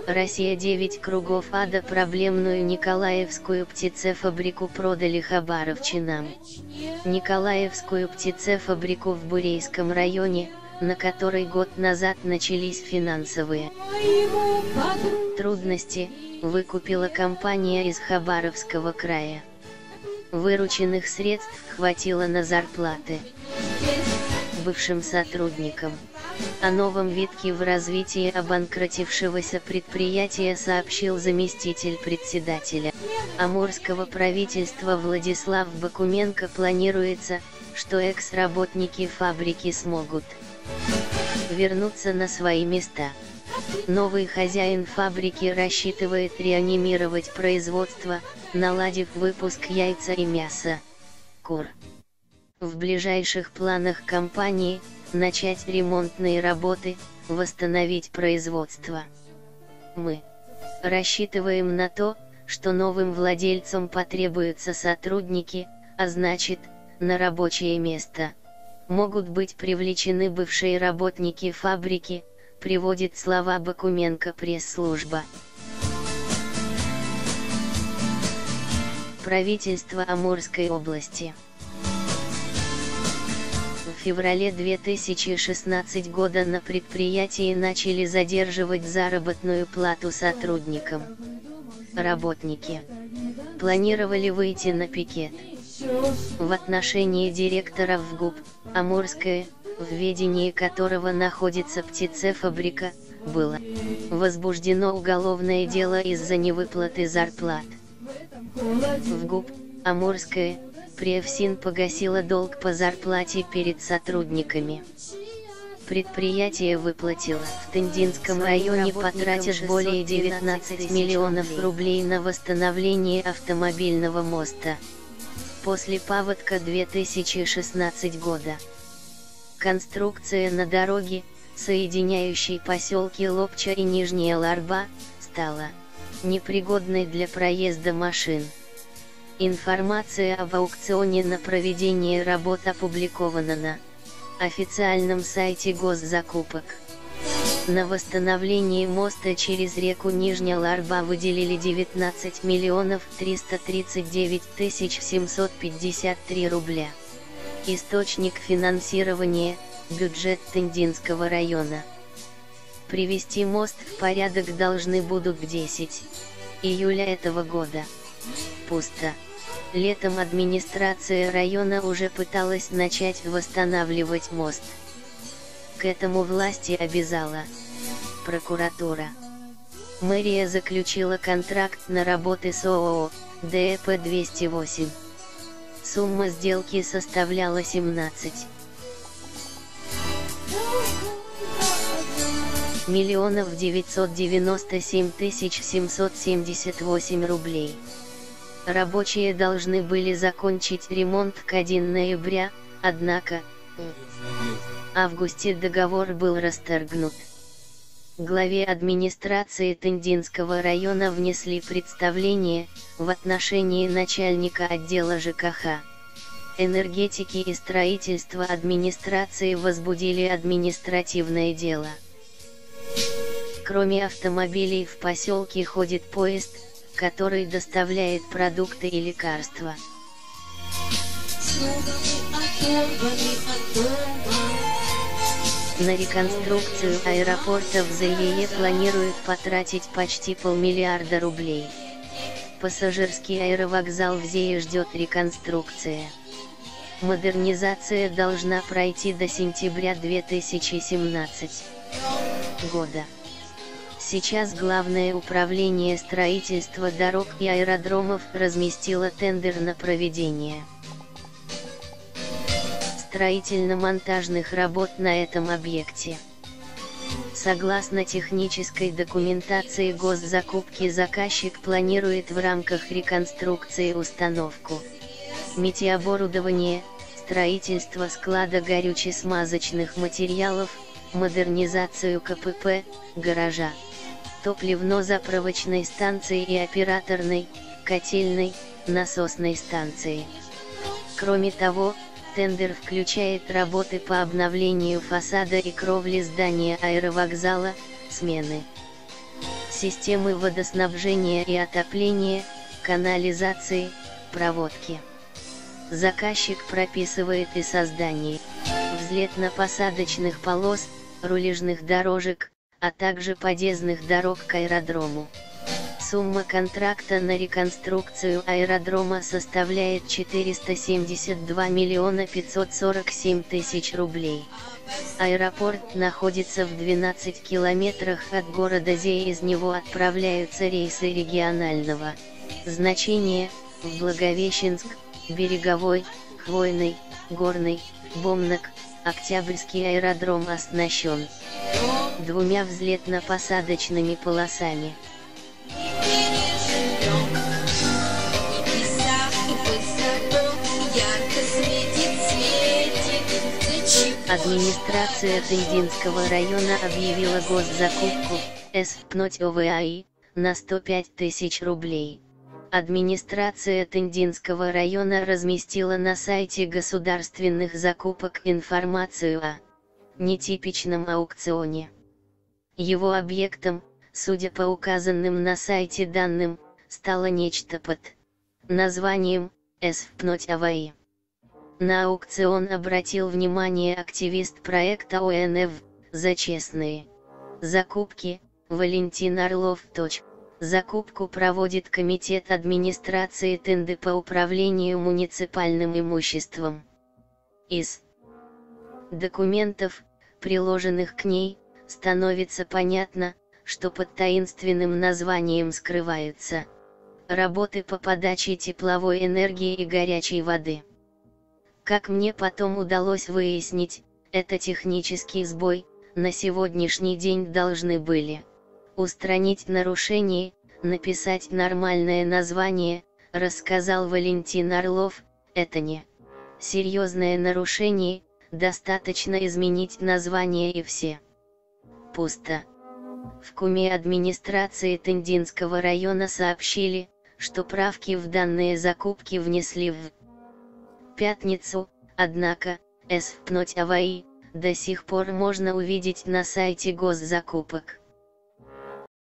Россия 9 кругов ада. Проблемную Николаевскую птицефабрику продали хабаровчанам. Николаевскую птицефабрику в Бурейском районе, на которой год назад начались финансовые трудности, выкупила компания из Хабаровского края. Вырученных средств хватило на зарплаты бывшим сотрудникам. О новом витке в развитии обанкротившегося предприятия сообщил заместитель председателя Амурского правительства Владислав Бакуменко. Планируется, что экс-работники фабрики смогут вернуться на свои места. Новый хозяин фабрики рассчитывает реанимировать производство, наладив выпуск яйца и мяса кур. В ближайших планах компании – начать ремонтные работы, восстановить производство. Мы рассчитываем на то, что новым владельцам потребуются сотрудники, а значит, на рабочее место могут быть привлечены бывшие работники фабрики, приводит слова Бакуменко пресс-служба. Правительство Амурской области. В феврале 2016 года на предприятии начали задерживать заработную плату сотрудникам. Работники планировали выйти на пикет. В отношении директора ВГУП «Амурское», в ведении которого находится птицефабрика, было возбуждено уголовное дело из-за невыплаты зарплат. ВГУП «Амурское» Превсин погасила долг по зарплате перед сотрудниками. Предприятие выплатило в Тындинском районе, потратив более 19 миллионов рублей на восстановление автомобильного моста. После паводка 2016 года. Конструкция на дороге, соединяющей поселки Лопча и Нижняя Ларба, стала непригодной для проезда машин. Информация об аукционе на проведение работ опубликована на официальном сайте госзакупок. На восстановление моста через реку Нижняя Ларба выделили 19 миллионов 339 тысяч 753 рубля. Источник финансирования – бюджет Тындинского района. Привести мост в порядок должны будут к 10 июля этого года. Пусто. Летом администрация района уже пыталась начать восстанавливать мост. К этому власти обязала прокуратура. Мэрия заключила контракт на работы с ООО ДЭП-208. Сумма сделки составляла 17 миллионов 997 тысяч 778 рублей. Рабочие должны были закончить ремонт к 1 ноября, однако в августе договор был расторгнут. Главе администрации Тындинского района внесли представление в отношении начальника отдела ЖКХ, энергетики и строительства администрации возбудили административное дело. Кроме автомобилей в поселке ходит поезд, который доставляет продукты и лекарства. На реконструкцию аэропорта в ЗЕЕ планируют потратить почти 500 миллиарда рублей. Пассажирский аэровокзал в ЗЕЕ ждет реконструкция. Модернизация должна пройти до сентября 2017 года. Сейчас Главное управление строительства дорог и аэродромов разместило тендер на проведение строительно-монтажных работ на этом объекте. Согласно технической документации госзакупки, заказчик планирует в рамках реконструкции установку метеоборудования, строительство склада горюче-смазочных материалов, модернизацию КПП, гаража, топливно-заправочной станции и операторной, котельной, насосной станции. Кроме того, тендер включает работы по обновлению фасада и кровли здания аэровокзала, смены системы водоснабжения и отопления, канализации, проводки. Заказчик прописывает и создание взлетно-посадочных полос, рулежных дорожек, а также подъездных дорог к аэродрому. Сумма контракта на реконструкцию аэродрома составляет 472 миллиона 547 тысяч рублей. Аэропорт находится в 12 километрах от города Зея, из него отправляются рейсы регионального значения в Благовещенск, Береговой, Хвойный, Горный, Бомнок. Октябрьский аэродром оснащен 2 взлетно-посадочными полосами. Администрация Тындинского района объявила госзакупку СПНОТь ОВАИ на 105 тысяч рублей. Администрация Тындинского района разместила на сайте государственных закупок информацию о нетипичном аукционе. Его объектом, судя по указанным на сайте данным, стало нечто под названием СПНОТь ОВАИ. На аукцион обратил внимание активист проекта ОНФ «За честные закупки» Валентин Орлов. Закупку проводит Комитет администрации Тынды по управлению муниципальным имуществом. Из документов, приложенных к ней, становится понятно, что под таинственным названием скрываются работы по подаче тепловой энергии и горячей воды. Как мне потом удалось выяснить, это технический сбой. На сегодняшний день должны были устранить нарушение, написать нормальное название, рассказал Валентин Орлов. Это не серьезное нарушение, достаточно изменить название и все. Пусто. В Куме администрации Тындинского района сообщили, что правки в данные закупки внесли в пятницу, однако СПНОТь ОВАИ до сих пор можно увидеть на сайте госзакупок.